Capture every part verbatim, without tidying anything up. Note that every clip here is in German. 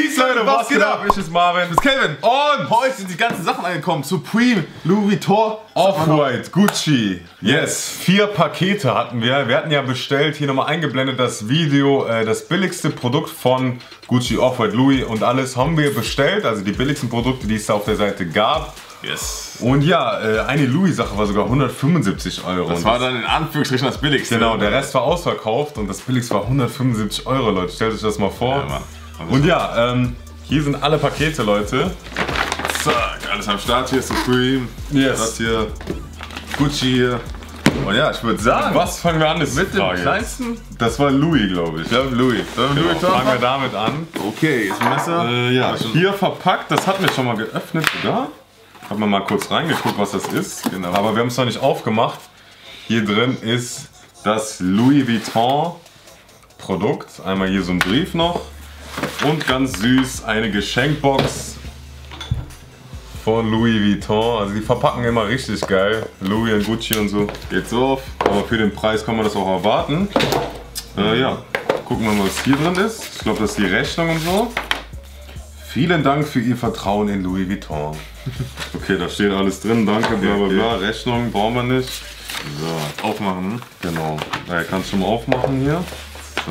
Peace, Leute, was geht ab? Ich bin Marvin. Ich bin Kevin. Und heute sind die ganzen Sachen angekommen. Supreme, Louis Vuitton, Off-White, Gucci. Yes. Vier Pakete hatten wir. Wir hatten ja bestellt, hier nochmal eingeblendet, das Video, äh, das billigste Produkt von Gucci, Off-White, Louis und alles haben wir bestellt. Also die billigsten Produkte, die es da auf der Seite gab. Yes. Und ja, äh, eine Louis-Sache war sogar hundertfünfundsiebzig Euro. Das war dann in Anführungsstrichen das billigste. Genau, der Rest war ausverkauft und das billigste war hundertfünfundsiebzig Euro, Leute. Stellt euch das mal vor. Ja, Mann. Also und ja, ähm, hier sind alle Pakete, Leute. Zack, alles am Start. Hier Supreme, Yes. das hier, Gucci hier. Und ja, ich würde sagen, Was fangen wir an? Ist mit die dem Frage kleinsten? jetzt. Das war Louis, glaube ich. Ja, Louis. Sollen wir Genau, Louis fangen wir Vuitton? damit an. Okay, ist ein Messer. Äh, ja, Aber schon- hier verpackt, das hatten wir schon mal geöffnet, oder? Haben wir mal kurz reingeguckt, was das ist. Genau. Aber wir haben es noch nicht aufgemacht. Hier drin ist das Louis Vuitton Produkt. Einmal hier so ein Brief noch. Und ganz süß eine Geschenkbox von Louis Vuitton. Also die verpacken immer richtig geil. Louis und Gucci und so. Geht so auf. Aber für den Preis kann man das auch erwarten. Äh, ja, gucken wir mal, was hier drin ist. Ich glaube, das ist die Rechnung und so. Vielen Dank für Ihr Vertrauen in Louis Vuitton. Okay, da steht alles drin. Danke, bla bla bla. Rechnung brauchen wir nicht. So, aufmachen. Genau. Ja, kannst du schon mal aufmachen hier. So.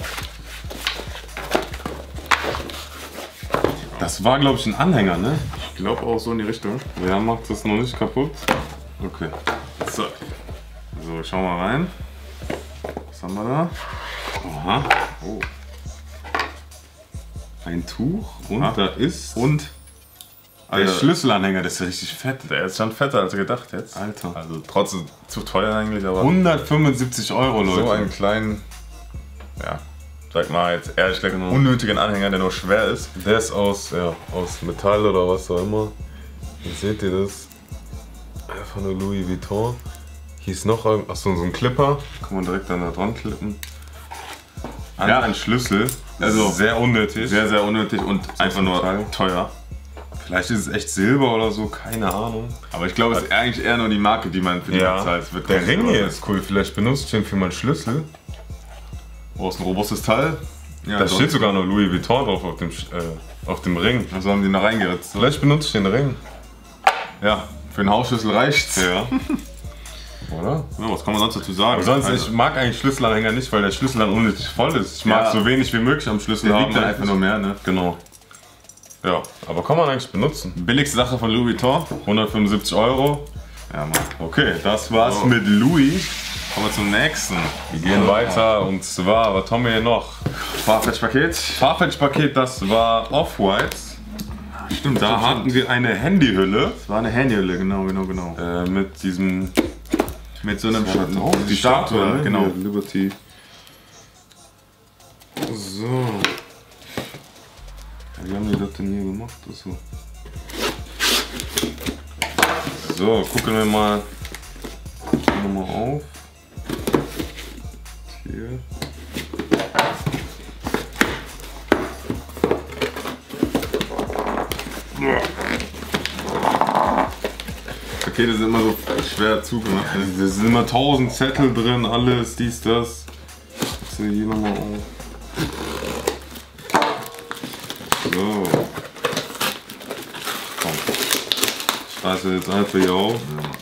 Das war, glaube ich, ein Anhänger, ne? Ich glaube auch so in die Richtung. Ja, macht das noch nicht kaputt. Okay. So. So, schauen wir rein. Was haben wir da? Aha. Oh. Ein Tuch und Aha. da ist Und? der Alter, Schlüsselanhänger. Das ist ja richtig fett. der ist schon fetter als gedacht jetzt. Alter. Also trotzdem zu teuer eigentlich, aber hundertfünfundsiebzig Euro, Leute. so einen kleinen, ja, sag mal jetzt ehrlich gesagt, Genau. unnötigen Anhänger, der nur schwer ist. Der ist aus, ja, aus Metall oder was auch immer. Hier seht ihr das. Einfach nur Louis Vuitton. Hier ist noch irgend- ach so, so ein Clipper. Kann man direkt dann da dran klippen. An Ja. ein Schlüssel. Also, Also sehr unnötig. Sehr, sehr unnötig und einfach nur Metall. teuer. Vielleicht ist es echt Silber oder so, keine Ahnung. Aber ich glaube, es ist eigentlich eher nur die Marke, die man für die Ja, bezahlt. Es wird der kein Ring Silber hier sein. ist cool. Vielleicht benutze ich den für meinen Schlüssel. Oh, ist ein robustes Teil. Ja, Da sonst- steht sogar noch Louis Vuitton drauf auf dem, Sch- äh, auf dem Ring. Also haben die noch reingeritzt. Vielleicht benutze ich den Ring. Ja, für einen Hausschlüssel reicht's. Ja. Oder? Ja, was kann man sonst dazu sagen? Aber sonst, Also, ich mag eigentlich Schlüsselanhänger nicht, weil der Schlüssel dann unnötig voll ist. Ich mag Ja. so wenig wie möglich am Schlüssel der haben. wiegt dann einfach nur mehr, ne? Genau. Ja, aber kann man eigentlich benutzen. Billigste Sache von Louis Vuitton. hundertfünfundsiebzig Euro. Ja, Mann. Okay, das war's So. mit Louis. Kommen wir zum nächsten. Wir gehen weiter und zwar, was haben wir hier noch? Farfetch-Paket. Farfetch-Paket, das war Off-White. Stimmt, Da hatten wir eine Handyhülle Das war eine Handyhülle, genau, genau, genau. äh, mit diesem Mit so einem Was war da drauf? die Statue, ne? genau. Hier, Liberty. So. Ja, wie haben die das denn hier gemacht? Achso. So, gucken wir mal nochmal auf. Hier. Pakete sind immer so schwer zugemacht. Ne? Da sind immer tausend Zettel drin, alles, dies, das. So, hier nochmal auf. So. Komm. Ich reiße jetzt einfach hier auf.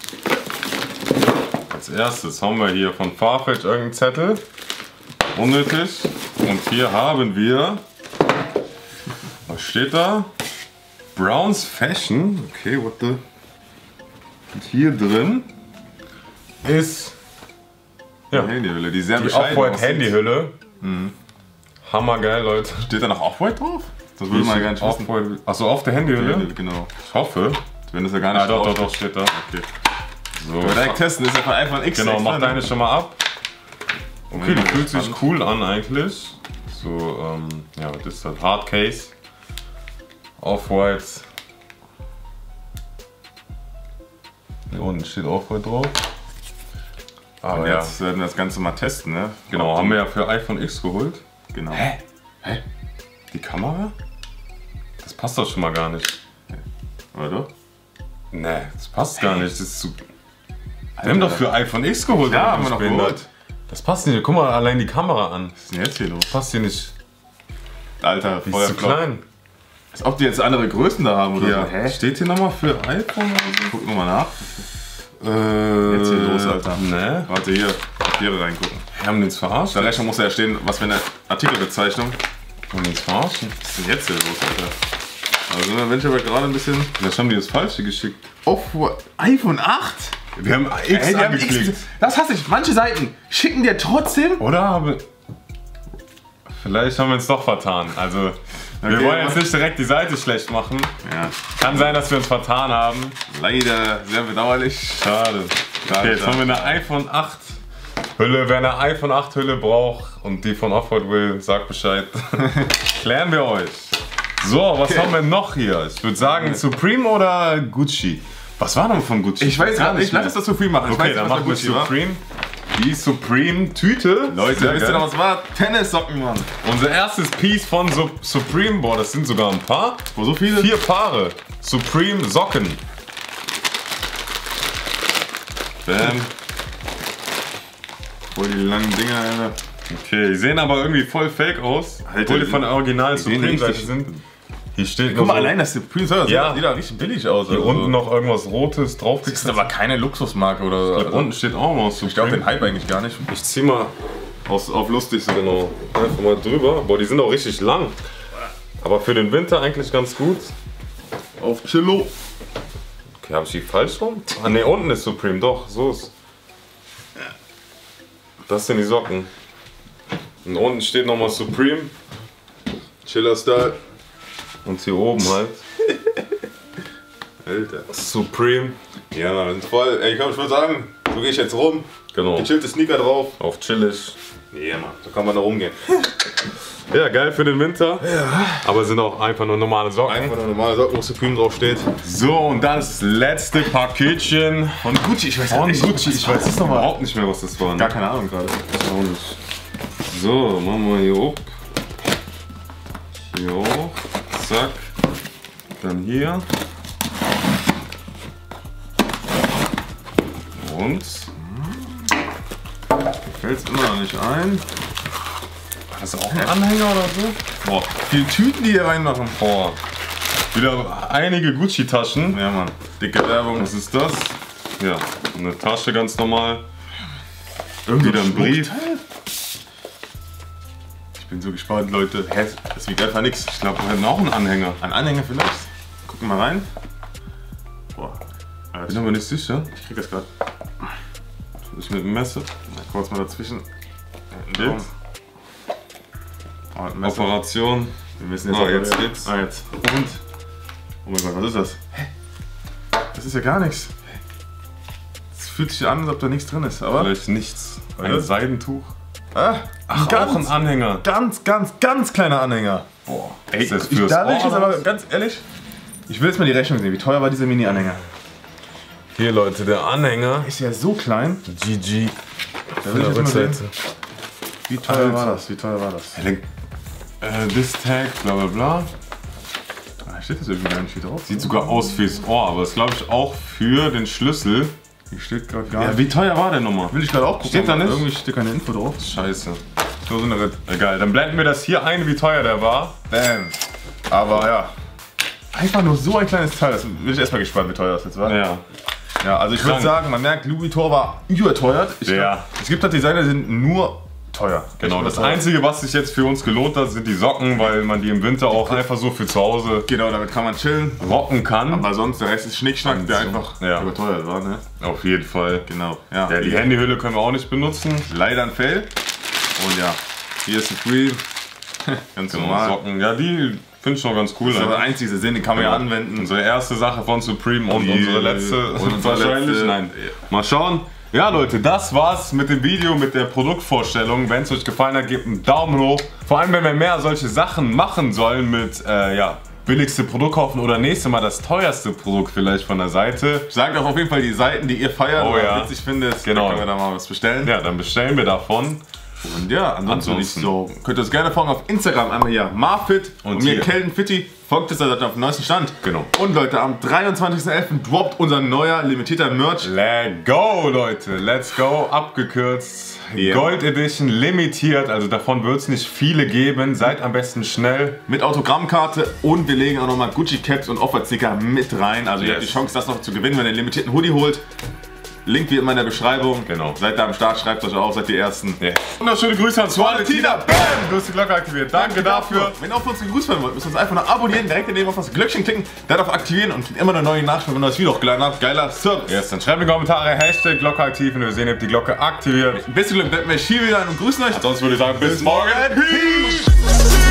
Als erstes haben wir hier von Farfetch irgendeinen Zettel. Unnötig. Und hier haben wir. Was steht da? Browns Fashion. Okay, what the. Und hier drin ist ja, Die Handyhülle, die sehr die bescheiden Off-White aussieht. Handyhülle. Hammergeil, Leute. Steht da noch Off-White drauf? Das würde man gar nicht wissen. Off-White. Achso, auf der Handyhülle? Handyhülle, genau. Ich hoffe. Wenn das ja gar nicht Ah, doch, doch, drauf doch, steht da. Okay. So. Können wir direkt testen, ist ja von iPhone X. Genau, extra, mach ne? deine schon mal ab. Okay, die Ja, fühlt sich spannend. cool an eigentlich. So, ähm, ja, was ist das? Hardcase. Off-White. Hier unten steht Off-White drauf. Aber Und ja, jetzt werden wir das Ganze mal testen, ne? genau, haben wir ja für iPhone X geholt. Genau. Hä? Hä? Die Kamera? Das passt doch schon mal gar nicht. Oder? Nee, das passt gar nicht. Das ist zu. Wir haben doch für iPhone X geholt. Ja, oder? haben wir Ich noch bin geholt. da- Das passt nicht. Guck mal allein die Kamera an. Was ist denn jetzt hier los? Passt hier nicht. Alter, Die ist zu Feuerflop. klein. Als ob die jetzt andere Größen da haben oder Ja. so. Hä? Steht hier nochmal für iPhone oder so? Guck nochmal nach. Äh, Jetzt hier los, Alter. Ne? Warte hier, Papiere reingucken. Wir haben den verarscht. Der Rechner muss ja stehen, was für eine Artikelbezeichnung. Haben die uns verarschen? Was ist denn jetzt hier los, Alter? Also dann bin ich aber gerade ein bisschen... Vielleicht haben die das Falsche geschickt. Auf iPhone acht? Wir haben X Ey, die haben angeklickt. X. Das hasse ich. Manche Seiten schicken dir trotzdem... Oder haben vielleicht haben wir uns doch vertan. Also, wir Okay, wollen jetzt mach- nicht direkt die Seite schlecht machen. Ja, Kann sein, dass wir uns vertan haben. leider sehr bedauerlich. Schade. Okay, jetzt haben wir eine iPhone acht Hülle. Wer eine iPhone acht Hülle braucht und die von Offroad will, sagt Bescheid. Klären wir euch. So, was Okay. haben wir noch hier? Ich würde sagen Supreme oder Gucci. Was war denn von Gucci? Ich weiß gar nicht, lass mehr. es das Supreme machen. Ich Okay, weiß nicht, dann was machen wir da Gucci war. Supreme. Die Supreme-Tüte. Leute, Sehr wisst ihr geil. noch, was war? Tennissocken, Mann. Unser erstes Piece von Su Supreme. Boah, das sind sogar ein paar. Wo so viele? Vier Paare. Supreme Socken. Bam. Voll die langen Dinger, Alter. Okay, die sehen aber irgendwie voll fake aus. Alter, Obwohl die von der originalen die sehen Supreme-Seite richtig- sind. Hier steht Guck nur mal, so allein das Supreme, das Ja. sieht da richtig billig aus. hier also. unten noch irgendwas Rotes drauf. Das ist aber keine Luxusmarke oder Hier unten steht auch noch Supreme. Ich glaube den Hype eigentlich gar nicht. Ich zieh mal aus, auf lustig so genau. Einfach mal drüber. Boah, die sind auch richtig lang. Aber für den Winter eigentlich ganz gut. Auf Chillo. Okay, habe ich die falsch rum? Ah ne, unten ist Supreme, doch, so ist. Das sind die Socken. Und unten steht nochmal Supreme. Chiller Style. Und hier oben halt Alter. Supreme. Ja, das ist voll. Ey, komm, ich würde sagen, so gehe ich jetzt rum. Genau. Gechillte Sneaker drauf. Auf chillig. Ja, Mann. So kann man da rumgehen. Ja, geil für den Winter. Ja. Aber sind auch einfach nur normale Socken. Einfach eine normale Socken, wo Supreme drauf steht. So, und dann das letzte Paketchen Von Gucci, ich weiß von nicht. Gucci. Ich weiß jetzt überhaupt nicht mehr, was das war. Ne? Gar keine Ahnung gerade. Ich auch nicht. So, machen wir hier hoch. Hier hoch. Zack. Dann hier. Und. Fällt's immer noch nicht ein. Das ist auch ein Anhänger oder so? Boah, viele Tüten, die hier reinmachen. Boah. Wieder einige Gucci-Taschen. Ja, Mann. Dicke Werbung. Was ist das? Ja, eine Tasche ganz normal. Irgendwie Wieder ein Brief. Schmuckteil? Ich bin so gespannt, Leute. Hä? Das wiegt einfach nichts. Ich glaube, wir hatten auch einen Anhänger. Ein Anhänger vielleicht? Gucken wir mal rein. Boah. Alter, Bin aber nicht sicher. ich krieg das gerade. Ich mit dem Messer. Kurz mal dazwischen. Bild. Oh, ein Messer. Operation. Wir müssen jetzt Ah, auch jetzt wieder- geht's. Ah, jetzt. Und? Oh mein Gott, was ist das? Hä? Das ist ja gar nichts. Es fühlt sich an, als ob da nichts drin ist, aber. Vielleicht nichts. Ein Oder? Seidentuch. Ah, Ach, ganz, auch ein Anhänger. ganz, ganz, ganz kleiner Anhänger. Boah. Ey, ist das ich, fürs da will ich Ohr jetzt oder aber was? ganz ehrlich, ich will jetzt mal die Rechnung sehen. Wie teuer war dieser Mini-Anhänger? Hier, Leute, der Anhänger. Ist ja so klein. G G. Da will ich jetzt mal sehen. Wie teuer Alter. war das? Wie teuer war das? Äh, this tag, bla bla bla. Da steht das irgendwie gar nicht wieder drauf. Sieht sogar aus fürs Ohr, aber ist glaube ich auch für den Schlüssel. Hier steht gerade gar Ja, nicht. wie teuer war der nochmal? Will ich gerade auch gucken. Steht da aber nicht? Irgendwie steht keine Info drauf. Scheiße. Nur so eine Ritt. Egal, dann blenden wir das hier ein, wie teuer der war. Bam. Aber ja. Einfach nur so ein kleines Teil. Das bin ich erstmal gespannt, wie teuer das jetzt war. Ja. Ja, also ich würde Krank. sagen, man merkt, Louis Vuitton war überteuert. Ich Ja. glaub, es gibt halt Designer, die sind nur teuer. Genau, Echt das nur teuer. Einzige, was sich jetzt für uns gelohnt hat, sind die Socken, weil man die im Winter auch einfach so für zu Hause Genau, damit kann man chillen. rocken kann. Aber sonst, der Rest ist Schnickschnack, der einfach Ja. überteuert war, ne? Auf jeden Fall. Genau. Ja, Ja, die Handyhülle können wir auch nicht benutzen. leider ein Fail. Und ja, hier ist Supreme. Ganz normal. Socken, ja, die finde ich schon ganz cool. Das ist aber der eigentlich. einzige Sinn, den kann man ja anwenden. Unsere erste Sache von Supreme und Die- unsere letzte und unsere wahrscheinlich. letzte. Nein. Mal schauen. Ja Leute, das war's mit dem Video, mit der Produktvorstellung. Wenn es euch gefallen hat, gebt einen Daumen hoch. Vor allem, wenn wir mehr solche Sachen machen sollen mit, äh, ja, billigste Produkt kaufen oder nächstes Mal das teuerste Produkt vielleicht von der Seite. Sagt auch auf jeden Fall die Seiten, die ihr feiert Oh oder ja. witzig findet. Genau. Dann können wir da mal was bestellen. Ja, dann bestellen wir davon. Und ja, ansonsten, Ansonsten. so, könnt ihr uns gerne folgen auf Instagram. Einmal hier Marfit und, und mir hier. Kelden Fitti. Folgt es, seid auf dem neuesten Stand. Genau. Und Leute, am dreiundzwanzigsten elften droppt unser neuer limitierter Merch. Let's go, Leute. Let's go. Abgekürzt. Yeah. Gold Edition limitiert. Also davon wird es nicht viele geben. Seid am besten schnell. Mit Autogrammkarte und wir legen auch nochmal Gucci Caps und Offer-Sticker mit rein. Also yes. Ihr habt die Chance, das noch zu gewinnen, wenn ihr den limitierten Hoodie holt. Link wie immer in der Beschreibung. Genau. Seid da am Start, schreibt euch auch, seid die Ersten. Yeah. Wunderschöne Grüße an Valentina. Bam! Du hast die Glocke aktiviert. Danke dafür. Wenn ihr auf uns gegrüßt werden wollt, müsst ihr uns einfach noch abonnieren, direkt daneben auf das Glöckchen klicken, dann auf aktivieren und kriegt immer eine neue Nachricht, wenn wir ein neues Video hochgeladen haben. Geiler Service. Yes, dann schreibt in die Kommentare Hashtag Glocke aktiv und wir sehen, ihr habt die Glocke aktiviert. Beste Glück, bleibt mir Schiebe und grüßen euch. Ansonsten würde ich sagen, bis morgen. Peace.